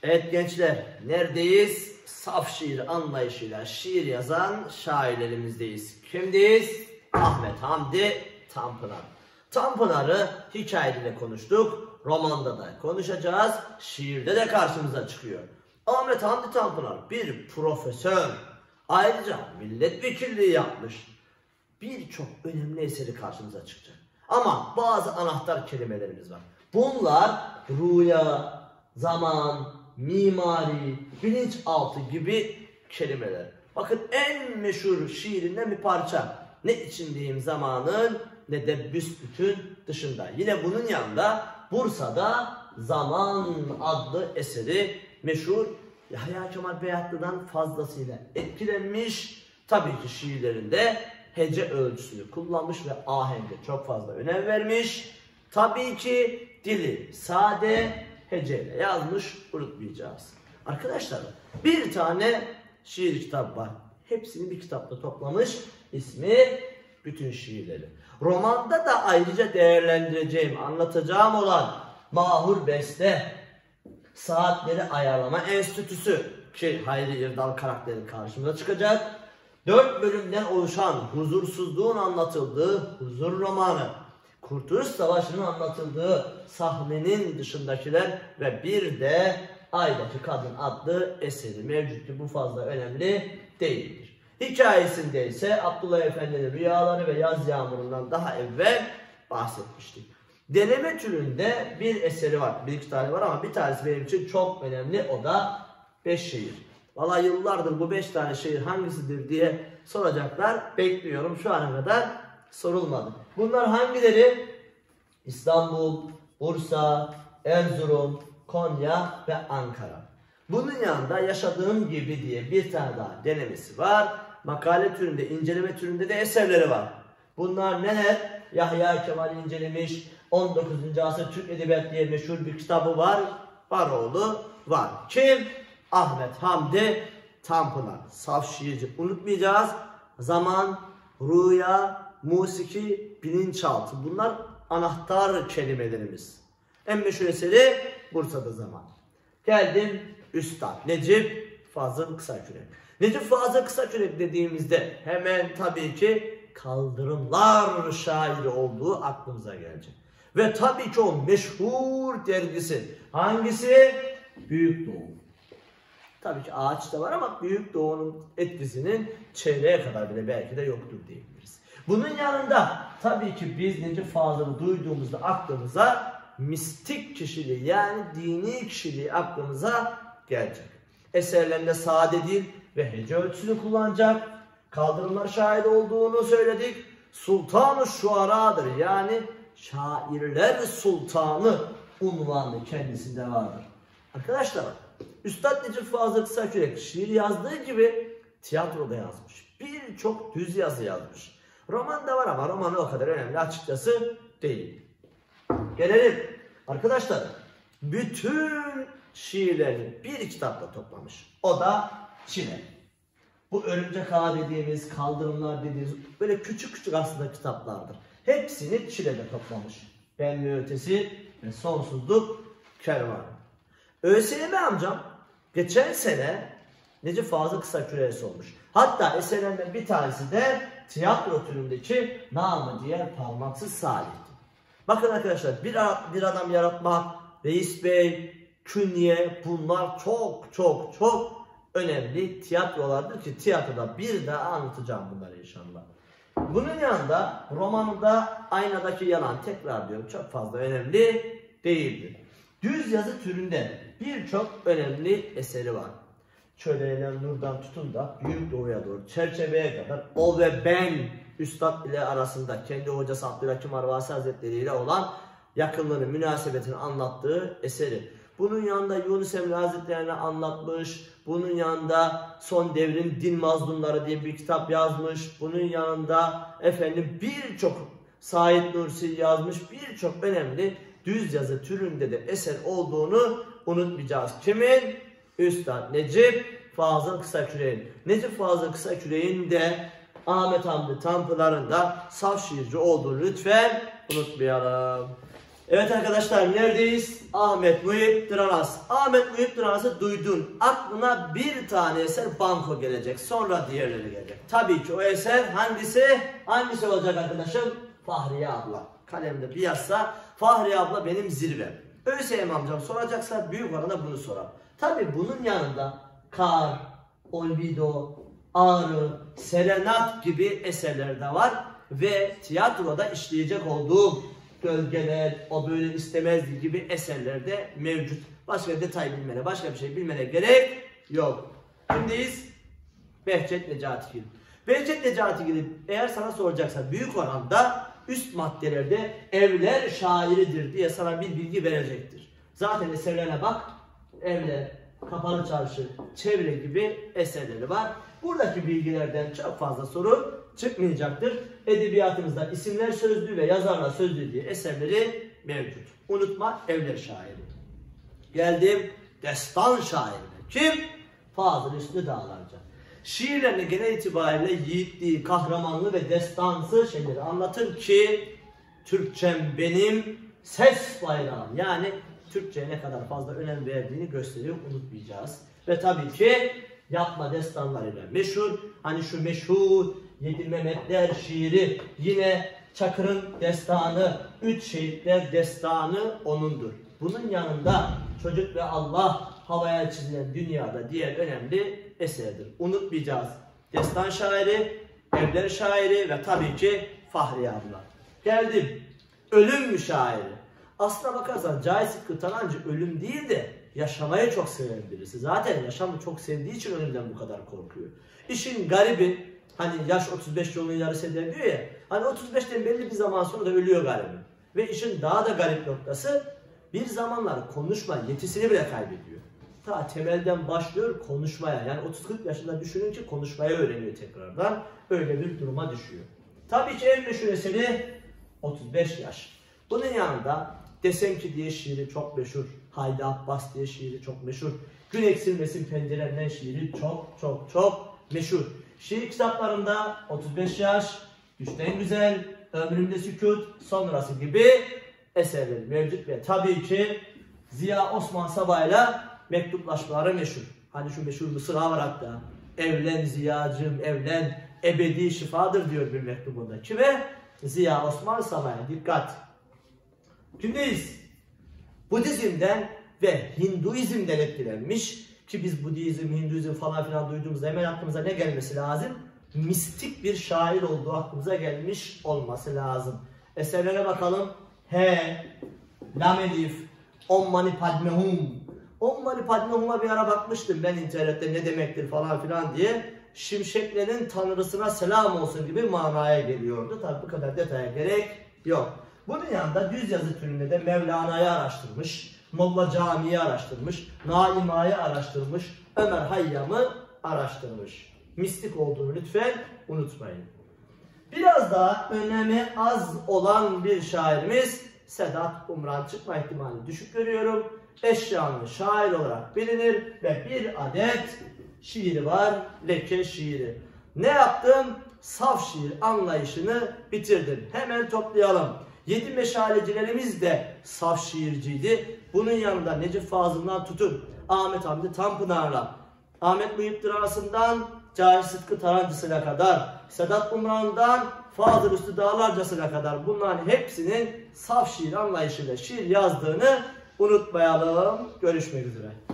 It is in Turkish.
Evet gençler, neredeyiz? Saf şiir anlayışıyla şiir yazan şairlerimizdeyiz. Kimdeyiz? Ahmet Hamdi Tanpınar. Tanpınar'ı hikayede konuştuk, romanda da konuşacağız, şiirde de karşımıza çıkıyor. Ahmet Hamdi Tanpınar bir profesör, ayrıca milletvekilliği yapmış. Birçok önemli eseri karşımıza çıkacak. Ama bazı anahtar kelimelerimiz var. Bunlar rüya, zaman, mimari, bilinçaltı gibi kelimeler. Bakın en meşhur şiirinden bir parça. Ne içindeyim zamanın ne de büsbütün dışında. Yine bunun yanında Bursa'da Zaman adlı eseri meşhur. Yahya Kemal Beyatlı'dan fazlasıyla etkilenmiş. Tabii ki şiirlerinde hece ölçüsünü kullanmış ve ahenge çok fazla önem vermiş. Tabii ki dili sade, heceyle yazmış, unutmayacağız. Arkadaşlar bir tane şiir kitabı var. Hepsini bir kitapta toplamış. İsmi Bütün Şiirleri. Romanda da ayrıca değerlendireceğim, anlatacağım olan Mahur Beste, Saatleri Ayarlama Enstitüsü ki Hayri İrdal karakteri karşımıza çıkacak. 4 bölümden oluşan huzursuzluğun anlatıldığı Huzur romanı, Kurtuluş Savaşı'nın anlatıldığı Sahnenin Dışındakiler ve bir de Aydaki Kadın adlı eseri mevcuttur. Bu fazla önemli değildir. Hikayesinde ise Abdullah Efendi'nin rüyaları ve yaz yağmurundan daha evvel bahsetmiştik. Deneme türünde bir eseri var. Bir iki tane var ama bir tanesi benim için çok önemli. O da 5 şiir. Vallahi yıllardır bu 5 tane şiir hangisidir diye soracaklar. Bekliyorum. Şu ana kadar sorulmadı. Bunlar hangileri? İstanbul, Bursa, Erzurum, Konya ve Ankara. Bunun yanında Yaşadığım Gibi diye bir tane daha denemesi var. Makale türünde, inceleme türünde de eserleri var. Bunlar neler? Yahya Kemal incelemiş. 19. asır Türk Edebiyat diye meşhur bir kitabı var. Varoğlu var. Kim? Ahmet Hamdi Tanpınar. Saf şiirci, unutmayacağız. Zaman, rüya, musiki, bilinçaltı. Bunlar anahtar kelimelerimiz. En meşhur eseri Bursa'da Zaman. Geldim Üstad Necip Fazıl Kısakürek. Necip Fazıl Kısakürek dediğimizde hemen tabii ki Kaldırımlar şairi olduğu aklımıza gelecek. Ve tabii ki o meşhur dergisi. Hangisi? Büyük Doğu. Tabii ki ağaç da var ama Büyük Doğu'nun etkisinin çevreye kadar bile belki de yoktur diyebiliriz. Bunun yanında tabii ki biz Necip Fazıl'ı duyduğumuzda aklımıza mistik kişiliği yani dini kişiliği aklımıza gelecek. Eserlerinde sade dil ve hece ölçüsünü kullanacak. Kaldırımlar şairi olduğunu söyledik. Sultan-ı Şuara'dır yani şairler sultanı unvanı kendisinde vardır. Arkadaşlar Üstad Necip Fazıl Kısakürek şiir yazdığı gibi tiyatroda yazmış. Birçok düz yazı yazmış. Roman da var ama romanı o kadar önemli açıkçası değil. Gelelim arkadaşlar bütün şiirlerini bir kitapta toplamış. O da Çile. Bu Örümcek Ağa dediğimiz, Kaldırımlar dediğimiz böyle küçük küçük aslında kitaplardır. Hepsini Çile'de toplamış. Ben ve Ötesi ve Sonsuzluk Kervanı. ÖSYM amcam geçen sene Necip Fazıl Kısakürek'e sormuş. Hatta eserlerinden bir tanesi de tiyatro türündeki namı diğer Parmaksız Salih'ti. Bakın arkadaşlar bir adam yaratmak, Reis Bey, Künye bunlar çok önemli tiyatrolardır ki tiyatroda bir daha anlatacağım bunları inşallah. Bunun yanında romanında Aynadaki Yalan tekrar diyorum çok fazla önemli değildir. Düz yazı türünde birçok önemli eseri var. Çöleyle Nur'dan tutun da Büyük Doğu'ya doğru çerçeveye kadar o ve ben Üstad ile arasında kendi hocası Abdülhakim Arvasi Hazretleri ile olan yakınlığını, münasebetini anlattığı eseri. Bunun yanında Yunus Emre Hazretleri'ni anlatmış. Bunun yanında Son Devrin Din Mazlumları diye bir kitap yazmış. Bunun yanında birçok Said Nursi yazmış. Birçok önemli düz yazı türünde de eser olduğunu unutmayacağız. Kimin? Üstad Necip Fazıl Kısakürek'in. Necip Fazıl Kısakürek'in de Ahmet Hamdi Tanpınar'ın da saf şiirci olduğunu lütfen unutmayalım. Evet arkadaşlar, neredeyiz? Ahmet Muhip Dıranas. Ahmet Muhip Dıranas'ı duydun. Aklına bir tane eser banko gelecek. Sonra diğerleri gelecek. Tabii ki o eser hangisi? Hangisi olacak arkadaşım? Fahriye abla. Kalemde bir yazsa Fahriye abla benim zirvem. ÖSYM amcam soracaksa büyük oranda bunu sorar. Tabii bunun yanında Kar, Olvido, Ağrı, Serenat gibi eserler de var. Ve tiyatroda işleyecek olduğum Gölgeler, O Böyle İstemezdi gibi eserlerde mevcut. Başka detay bilmene, başka bir şey bilmene gerek yok. Şimdiyiz Behçet Necatigil. Behçet Necatigil eğer sana soracaksa büyük oranda üst maddelerde Evler şairidir diye sana bir bilgi verecektir. Zaten eserlerine bak. Evler, Kapalı Çarşı, Çevre gibi eserleri var. Buradaki bilgilerden çok fazla soru çıkmayacaktır. Edebiyatımızda isimler sözlüğü ve yazarlar sözlüğü diye eserleri mevcut. Unutma, Evler şairi. Geldim destan şairine. Kim? Fazıl Hüsnü Dağlarca. Şiirlerinde genel itibariyle yiğitliği, kahramanlığı ve destansı şeyleri anlatır ki Türkçem benim ses bayrağım. Yani Türkçe'ye ne kadar fazla önem verdiğini gösteriyor, unutmayacağız. Ve tabii ki yapma destanlarıyla meşhur. Hani şu meşhur Yedi Mehmetler şiiri, yine Çakır'ın destanı, Üç Şehitler destanı onundur. Bunun yanında Çocuk ve Allah, havaya çizilen dünyada diğer önemli eserdir. Unutmayacağız. Destan şairi, Evler şairi ve tabii ki Fahriye abla. Geldim. Ölüm şairi. Aslına bakarsan Cahit Sıtkı Tarancı ölüm değil de yaşamayı çok seven birisi. Zaten yaşamı çok sevdiği için ölümden bu kadar korkuyor. İşin garibi, hani yaş 35 yolun yarısı eder diyor ya. Hani 35'ten belli bir zaman sonra da ölüyor garibi. Ve işin daha da garip noktası, bir zamanlar konuşma yetisini bile kaybediyor. Ta temelden başlıyor konuşmaya. Yani 30-40 yaşında düşünün ki konuşmayı öğreniyor tekrardan. Öyle bir duruma düşüyor. Tabii ki en meşhur eseri 35 yaş. Bunun yanında Desem Ki diye şiiri çok meşhur. Haydi Abbas diye şiiri çok meşhur. Gün eksilmesin penceremden şiiri çok meşhur. Şiir kitaplarında 35 yaş, Düşten Güzel, Ömrümde Sükut, Sonrası gibi eserleri mevcut ve tabii ki Ziya Osman Sabah'la mektuplaşmaları meşhur. Hani şu meşhur mısra var hatta. Evlen Ziyacığım evlen, ebedi şifadır diyor bir mektubunda. Kime? Ziya Osman Sabah'a. Dikkat! Kimdeyiz? Budizm'den ve Hinduizm'den etkilenmiş ki biz Budizm, Hinduizm falan filan duyduğumuzda hemen aklımıza ne gelmesi lazım? Mistik bir şair olduğu aklımıza gelmiş olması lazım. Eserlere bakalım. He, Lamelif, Om Mani Padme Hum. Om Mani Padme Hum'a bir ara bakmıştım ben internette ne demektir falan filan diye. Şimşeklerin tanrısına selam olsun gibi manaya geliyordu. Tabi bu kadar detaya gerek yok. Bunun yanında düz yazı türünde de Mevlana'yı araştırmış, Molla Camii'yi araştırmış, Naima'yı araştırmış, Ömer Hayyam'ı araştırmış. Mistik olduğunu lütfen unutmayın. Biraz daha önemi az olan bir şairimiz Sedat Umran. Çıkma ihtimali düşük görüyorum. Eşyanlı şair olarak bilinir ve bir adet şiiri var, Leke şiiri. Ne yaptım? Saf şiir anlayışını bitirdim. Hemen toplayalım. 7 meşalecilerimiz de saf şiirciydi. Bunun yanında Necip Fazıl'dan tutun Ahmet Hamdi Tanpınar'la, Ahmet Muhip Dıranas'ından Cahit Sıtkı Tarancısı'na kadar, Sedat Umran'dan Fazıl Hüsnü Dağlarcası'na kadar bunların hepsinin saf şiir anlayışıyla şiir yazdığını unutmayalım. Görüşmek üzere.